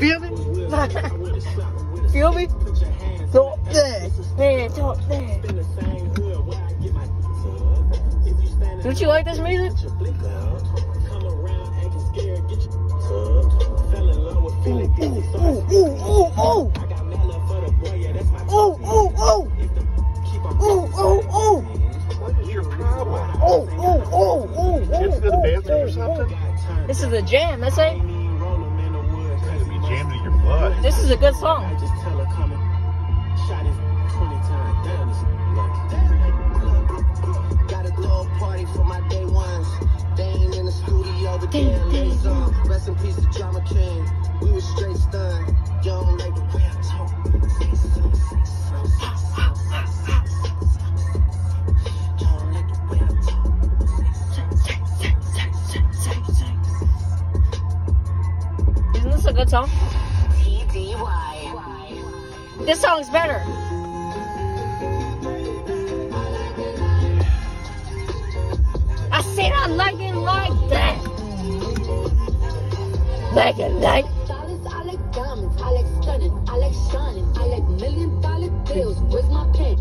feel me? Feel me? Talk that. Man, talk that. Don't you like this music? What is your problem? Kids go to dancing or something? This is a jam, that's it. It's gonna be jammed in your butt. This is a good song. Gotta throw a party for my day ones. They ain't in the studio, but they in the zone. Rest in peace to Drama King. We was straight stunned. You don't like the way I talk. Say so, say so, say so, say so. You don't like the way I talk. Isn't this a good song? TDY. This song's better. I said I like it like that. Like it like. I like diamonds, I like stunning, I like shining, I like $1 million bills. Where's my pen?